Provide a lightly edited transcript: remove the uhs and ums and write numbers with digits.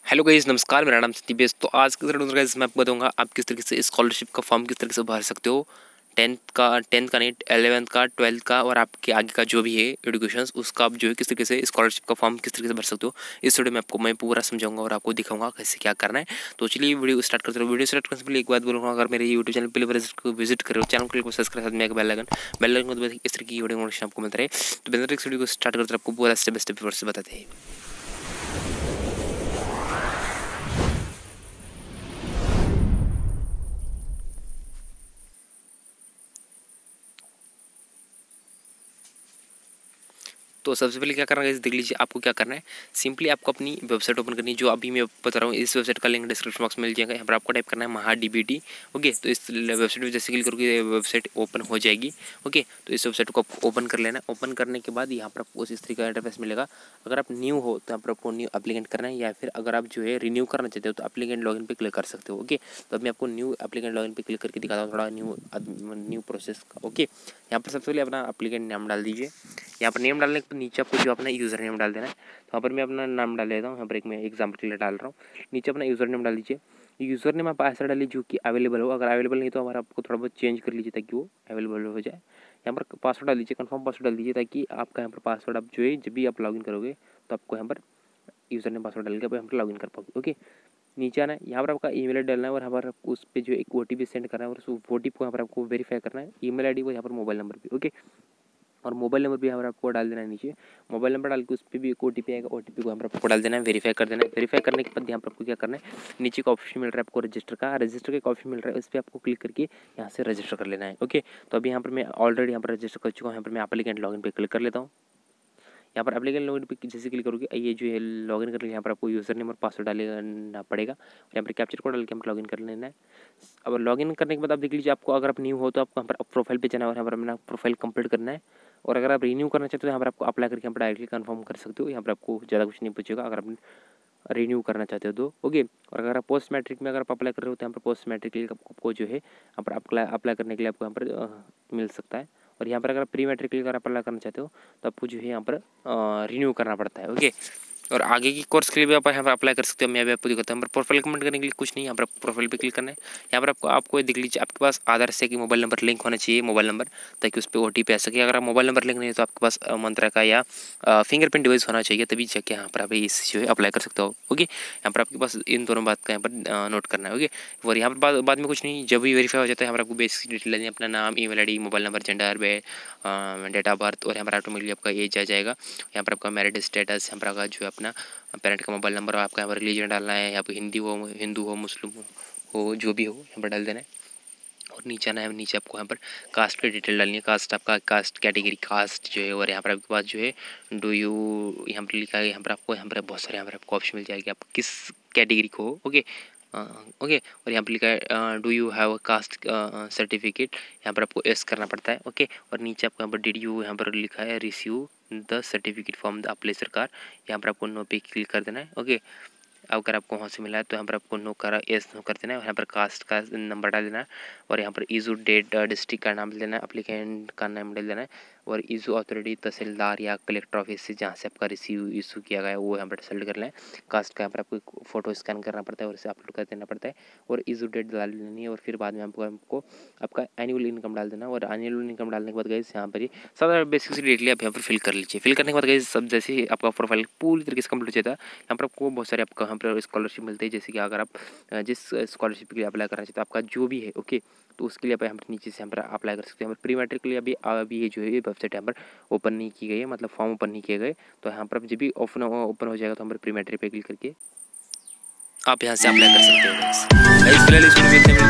Hello guys, नमस्कार। मेरा नाम सतीश बेस। तो आज के वीडियो में गाइस मैं आपको बताऊंगा आप किस तरीके से स्कॉलरशिप का फॉर्म किस तरीके से भर सकते हो। टेंथ का नहीं, 11th का, 12th का और आपके आगे का जो भी है एजुकेशन, उसका आप जो है किस तरीके से स्कॉलरशिप का फॉर्म किस तरीके से भर सकते हो। इस वीडियो में आपको मैं पूरा समझाऊंगा और आपको दिखाऊंगा कैसे क्या करना है। तो चलिए वीडियो स्टार्ट करते हैं। वीडियो स्टार्ट करने से पहले एक बात बोलूँगा, अगर मेरे यूट्यूब चैनल पहले विजिट करो, चैनल को सब्सक्राइब साथ में एक बेल आइकन को इस तरह की वीडियो नोटिफिकेशन आपको मिलता रहे। तो बेहतर इस वीडियो को स्टार्ट करते आपको पूरा स्टेप बाय स्टेप प्रोसेस बताते हैं। तो सबसे पहले क्या करना है देख लीजिए, आपको क्या करना है। सिंपली आपको अपनी वेबसाइट ओपन करनी है, जो अभी मैं बता रहा हूँ। इस वेबसाइट का लिंक डिस्क्रिप्शन बॉक्स में मिल जाएगा। यहाँ पर आपको टाइप करना है महाडीबीटी। ओके, तो इस वेबसाइट में जैसे क्लिक करोगे वेबसाइट ओपन हो जाएगी। ओके, तो इस वेबसाइट को आपको ओपन कर लेना। ओपन करने के बाद यहाँ पर आपको इस तरीके का इंटरफेस मिलेगा। अगर आप न्यू हो तो यहाँ पर आपको न्यू एप्लीकेंट करना है, या फिर अगर आप जो है रिन्यू करना चाहते हो तो एप्लीकेंट लॉगिन पे क्लिक कर सकते हो। ओके, तो मैं आपको न्यू एप्लीकेंट लॉगिन पे क्लिक करके दिखाता हूँ थोड़ा न्यू प्रोसेस का। ओके, यहाँ पर सबसे पहले अपना एप्लीकेंट नाम डाल दीजिए। यहाँ पर नेम डालने के नीचे आपको जो अपना यूज़र नेम डाल देना है। तो यहाँ पर मैं अपना नाम डाल देता हूँ। यहाँ पर एक मैं एग्जाम्पल के लिए डाल रहा हूँ। नीचे अपना यूज़र नेम डाल दीजिए। यूज़र नेम आप ऐसा डालिए जो कि अवेलेबल हो। अगर अवेलेबल नहीं तो हमारा आपको थोड़ा बहुत चेंज कर लीजिए ताकि वो अवेलेबल हो जाए। यहाँ पर पासवर्ड डाल दीजिए, कन्फर्म पासवर्ड डाल दीजिए, ताकि आपका यहाँ पर पासवर्ड आप जो है जब भी आप लॉगिन करोगे तो आपको यहाँ पर यूज़र नेम पासवर्ड डाल के यहाँ पर लॉगिन कर पाओगे। ओके, नीचे आना है, यहाँ पर आपका ईमेल डालना है और यहाँ पर उस पर जो एक OTP सेंड करना है और उस OTP को यहाँ पर आपको वेरीफाई करना है। ईमेल ID को यहाँ पर मोबाइल नंबर भी। ओके, और मोबाइल नंबर भी यहाँ पर आपको डाल देना है नीचे। मोबाइल नंबर डाल के उस पर भी एक OTP आएगा। OTP को यहाँ पर आपको डाल देना है, वेरीफाई कर देना है। वेरीफाई करने के बाद यहाँ पर आपको क्या करना है, नीचे का ऑप्शन मिल रहा है आपको रजिस्टर का एक ऑप्शन मिल रहा है, उस पर आपको क्लिक करके यहाँ से रजिस्टर कर लेना है। ओके, तो अभी यहाँ पर मैं ऑलरेडी यहाँ पर रजिस्टर कर चुका हूँ। यहाँ पर मैं एप्लीकेंट लॉगिन पे क्लिक कर लेता हूँ। यहाँ पर एप्लीकेंट लॉगिन पे जैसे क्लिक करोगे, ये जो है लॉगिन करने यहाँ पर आपको यूज़र नेम और पासवर्ड डालना पड़ेगा और यहाँ पर कैप्चर कोड डाल के यहाँ पर लॉगिन कर लेना है। अब लॉगिन करने के बाद आप देख लीजिए, आपको अगर आप न्यू हो तो आपको यहाँ पर प्रोफाइल पे जाना है और यहाँ पर अपना प्रोफाइल कंप्लीट करना है। और अगर आप रिन्यू करना चाहते हो यहाँ पर आपको अप्लाई करके यहाँ पर डायरेक्टली कंफर्म कर सकते हो। यहाँ पर आपको ज़्यादा कुछ नहीं पूछेगा अगर आप रिन्यू करना चाहते हो तो। ओके, और अगर आप पोस्ट मैट्रिक में अगर आप अप्लाई कर रहे हो तो यहाँ पर पोस्ट मैट्रिक के लिए आपको जो है यहाँ पर अप्लाई करने के लिए आपको यहाँ पर मिल सकता है। और यहाँ पर अगर प्री मैट्रिक के लिए अगर अप्लाई करना चाहते हो तो आपको जो है यहाँ पर रिन्यू करना पड़ता है। ओके, और आगे की कोर्स के लिए भी आप यहाँ पर अप्लाई कर सकते हो। मैं अभी आपको दिखाता हूँ। यहाँ पर प्रोफाइल कमेंट करने के लिए कुछ नहीं, यहाँ पर प्रोफाइल पे क्लिक करना है। यहाँ पर आपको देख लीजिए, आपके पास आधार से कि मोबाइल नंबर लिंक होना चाहिए, मोबाइल नंबर, ताकि उस पर OTP आ सके। अगर आप मोबाइल नंबर लिंक नहीं है तो आपके पास मंत्रा का या फिंगरप्रिंट डिवाइस होना चाहिए, तभी जाके यहाँ पर आप इस जो है अप्लाई कर सकते हो। ओके, यहाँ पर आपके पास इन दोनों बात का यहाँ पर नोट करना है। ओके, और यहाँ पर बाद में कुछ नहीं, जब भी वेरीफाई हो जाता है यहाँ पर आपको बेसिक डिटेल लेनी है, अपना नाम, email ID, mobile number, gender, date of birth, और यहाँ पर ऑटोमेटिकली आपका एज आ जाएगा। यहाँ पर आपका मैरिड स्टेटस, यहाँ पर आपका जो है अपना पेरेंट का मोबाइल नंबर, आपका यहाँ पर रिलीजन डालना है, यहाँ पर हिंदू हो, मुस्लिम हो, जो भी हो यहाँ पर डाल देना है। और नीचे आना है, नीचे आपको यहाँ पर कास्ट की डिटेल डालनी है। कास्ट आपका कास्ट कैटेगरी कास्ट जो है, और यहाँ पर आपके पास जो है डू यू यहाँ पर लिखा है। यहाँ पर आपको बहुत सारे यहाँ पर आपको ऑप्शन मिल जाएगी, आप किस कैटेगरी को हो। ओके, ओके, और यहाँ पर लिखा है do you have a caste certificate, यहाँ पर आपको एस करना पड़ता है। ओके, और नीचे आपको यहाँ पर डिड यू यहाँ पर लिखा है receive the certificate from the apply सरकार, यहाँ पर आपको नो पे क्लिक कर देना है। ओके, अगर आपको वहाँ से मिला है तो यहाँ पर आपको नो कर देना है। यहाँ पर कास्ट का नंबर डाल देना है, और यहाँ पर इशू डेट, डिस्ट्रिक्ट का नाम देना है, एप्लीकेंट का नाम डाल देना है, और इशू अथॉरिटी तहसीलदार या कलेक्टर ऑफिस से जहाँ से आपका इशू किया गया है वो यहाँ पर सेलेक्ट कर लें। कास्ट का यहाँ पर आपको फोटो स्कैन करना पड़ता है और इसे अपलोड कर देना पड़ता है, और इशू डेट डाल देनी है, और फिर बाद में आपको आपका एनुअल इनकम डाल देना। और एनुअल इनकम डालने के बाद गाइस यहाँ पर ही सब बेसिक सी डिटेल आप यहाँ पर फिल कर लीजिए। फिल करने के बाद गाइस सब जैसे ही आपका प्रोफाइल पूरी तरीके से कंप्लीट हो जाता है, यहाँ पर आपको बहुत सारे आपका यहाँ पर स्कॉलरशिप मिलते हैं। जैसे कि अगर आप जिस स्कॉलरशिप के लिए अप्लाई करना चाहते हो, आपका जो भी है, ओके, तो उसके लिए आप यहाँ पर नीचे से यहाँ पर अप्लाई कर सकते हैं। यहाँ पर प्री मैट्रिक के लिए अभी ये जो है वेबसाइट यहाँ पर ओपन नहीं की गई है, मतलब फॉर्म ओपन नहीं किए गए। तो यहाँ पर जब भी ओपन हो जाएगा तो यहाँ पर प्री मैट्रिक पे क्लिक करके आप यहाँ से अप्लाई कर सकते हो। फिलहाल इस वीडियो में